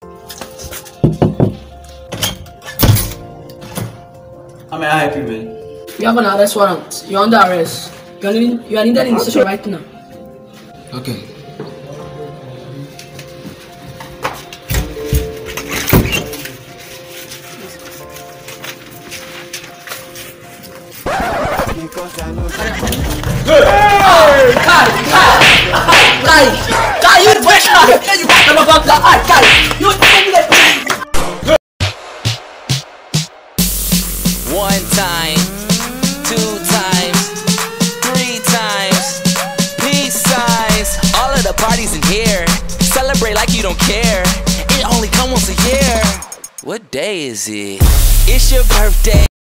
How may I help you, man? You have an arrest warrant. You're under arrest. You are needed in the station right now. Okay. One time, 2 times, 3 times, peace signs. All of the parties in here, celebrate like you don't care. It only comes once a year. What day is it? It's your birthday.